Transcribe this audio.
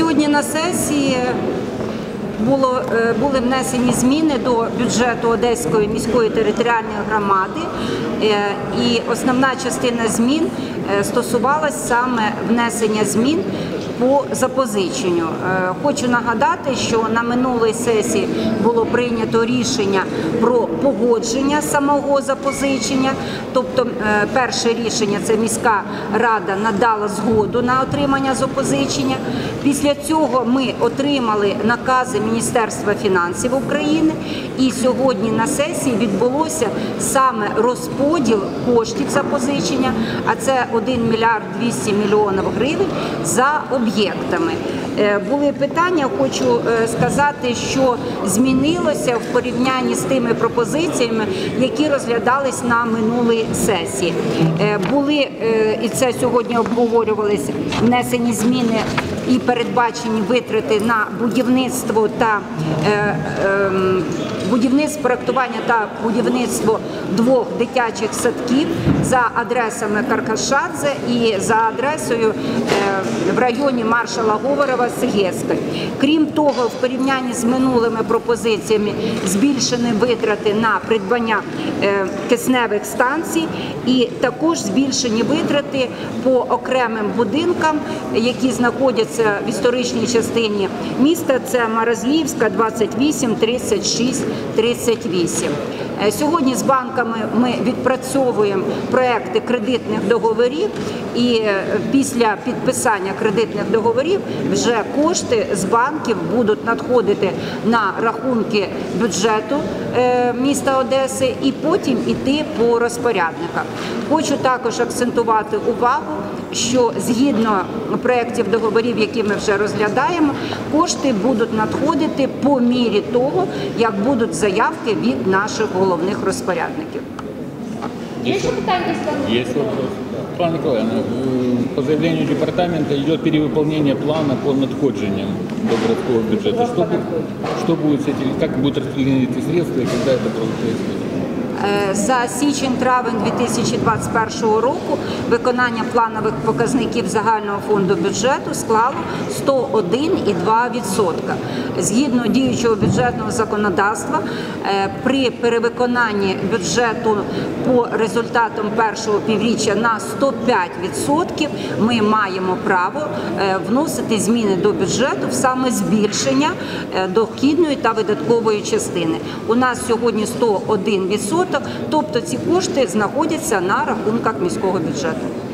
Сьогодні на сесії були внесені зміни до бюджету Одеської міської територіальної громади, і основна частина змін стосувалась саме внесення змін по запозиченню. Хочу нагадати, що на минулій сесії було прийнято рішення про погодження самого запозичення, тобто перше рішення – це міська рада надала згоду на отримання запозичення. Після цього ми отримали накази Міністерства фінансів України, і сьогодні на сесії відбулося саме розподіл коштів запозичення, а це 1 мільярд 200 мільйонів гривень за об'єктами. Були питання, хочу сказати, що змінилося в порівнянні з тими пропозиціями, які розглядались на минулій сесії. Були, і це сьогодні обговорювалися, внесені зміни і передбачені витрати на будівництво та проектування та будівництво 2 дитячих садків за адресами Каркашадзе і за адресою в районі Маршала Говорова, Сегецької. Крім того, в порівнянні з минулими пропозиціями збільшені витрати на придбання кисневих станцій і також збільшені витрати по окремим будинкам, які знаходяться в історичній частині міста. Це Морозлівська, 28, 36, 38. Сьогодні з банками ми відпрацьовуємо проекти кредитних договорів, і після підписання кредитних договорів вже кошти з банків будуть надходити на рахунки бюджету міста Одеси і потім йти по розпорядникам. Хочу також акцентувати увагу, що згідно проєктів договорів, які ми вже розглядаємо, кошти будуть надходити по мірі того, як будуть заявки від наших головних розпорядників. Є ще питання? Є вопрос. Пане Николаевна, по заявлению департамента идет перевыполнение плана по надходжениям до городского бюджета. Что будет с этим, как будут распределены эти средства и когда это происходит? За січень-травень 2021 року виконання планових показників загального фонду бюджету склало 101,2%. Згідно діючого бюджетного законодавства, при перевиконанні бюджету по результатам першого півріччя на 105% ми маємо право вносити зміни до бюджету в саме збільшення дохідної та видаткової частини. У нас сьогодні 101%. Тобто ці кошти знаходяться на рахунках міського бюджету.